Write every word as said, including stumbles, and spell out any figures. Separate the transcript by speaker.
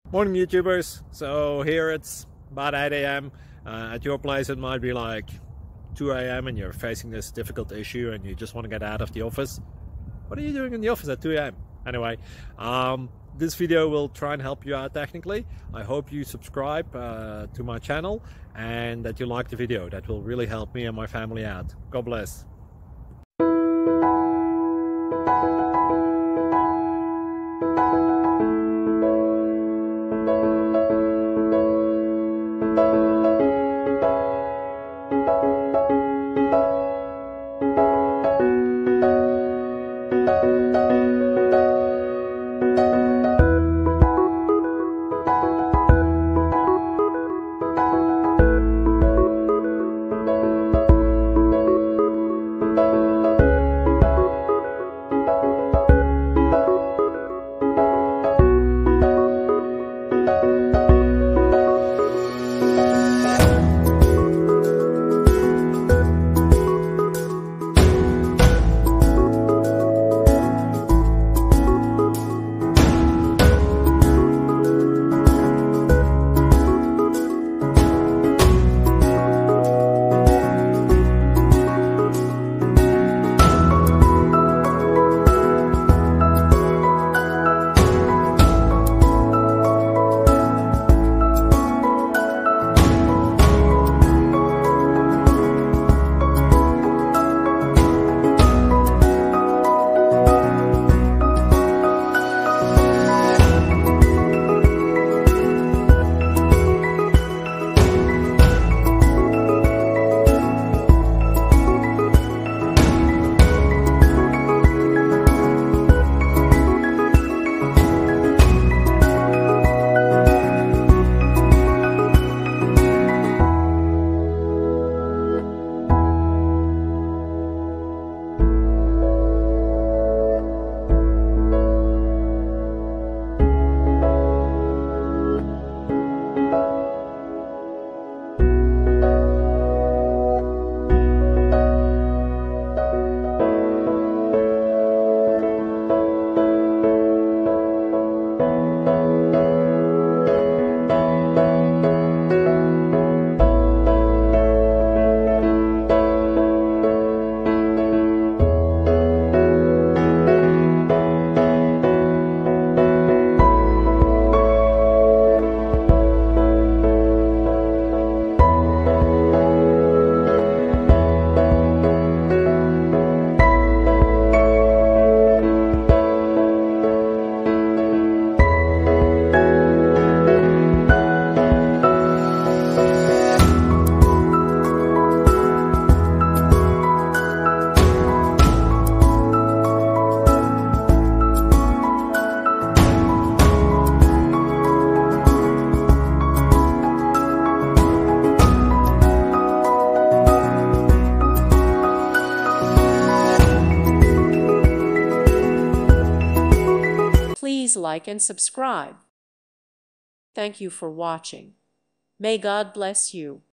Speaker 1: Morning YouTubers. So here it's about eight A M Uh, at your place it might be like two A M and you're facing this difficult issue and you just want to get out of the office. What are you doing in the office at two A M? Anyway, um, this video will try and help you out technically. I hope you subscribe uh, to my channel and that you like the video. That will really help me and my family out. God bless.
Speaker 2: Please like and subscribe. Thank you for watching. May God bless you.